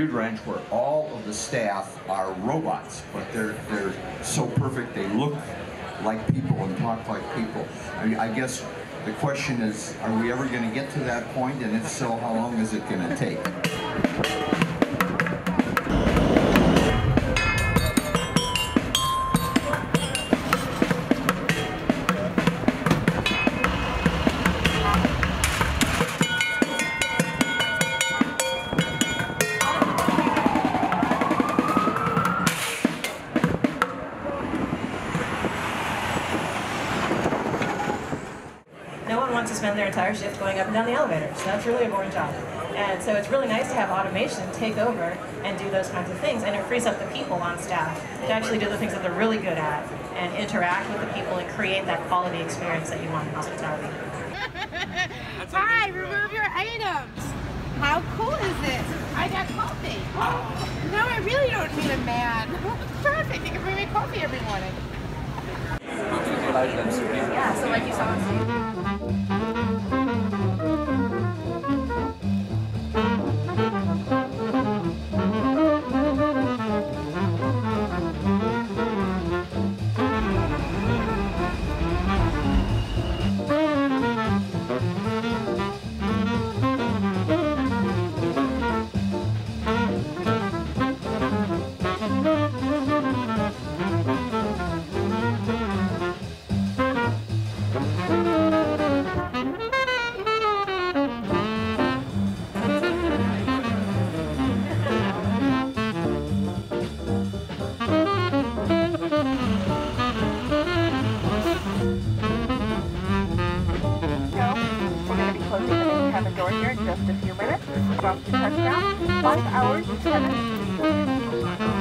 Dude Ranch where all of the staff are robots, but they're so perfect. They look like people and talk like people. I guess the question is, are we ever going to get to that point? And if so, how long is it going to take? No one wants to spend their entire shift going up and down the elevator, so that's really a boring job. And so it's really nice to have automation take over and do those kinds of things, and it frees up the people on staff to actually do the things that they're really good at and interact with the people and create that quality experience that you want in hospitality. Hi, remove your items. How cool is this? I got coffee. No, I really don't need a man. Perfect, you can bring me coffee every morning. Yeah, so like you saw on stage. Have a door here in just a few minutes. Drop to touchdown. 5 hours, 10 minutes.